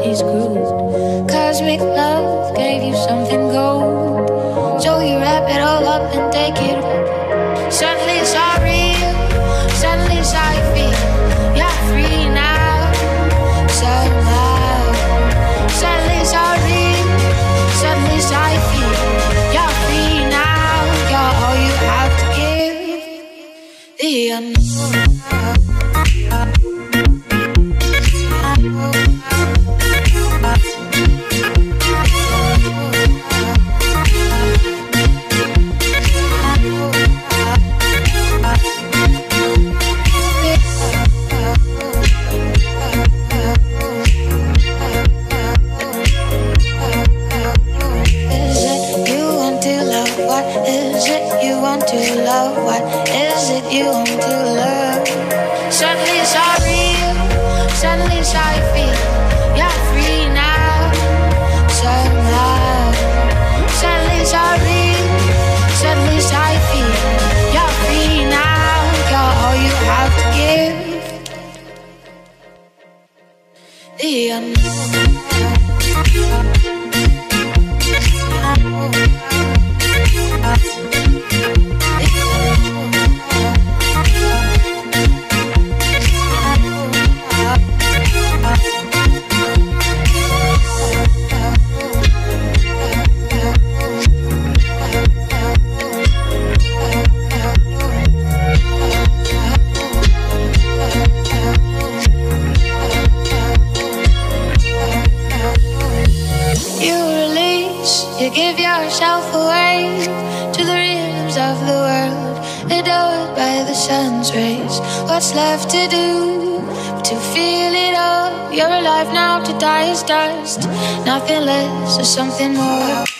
is screwed. Cosmic love gave you something gold, so you wrap it all up and take it. Suddenly it's all real, suddenly it's how you feel. You're free now, somehow. Suddenly it's all real, suddenly it's how you feel. You're free now, you're all you have to give. The unknown. You give yourself away to the rhythms of the world, adored by the sun's rays. What's left to do but to feel it all? You're alive now, to die is dust. Nothing less or something more.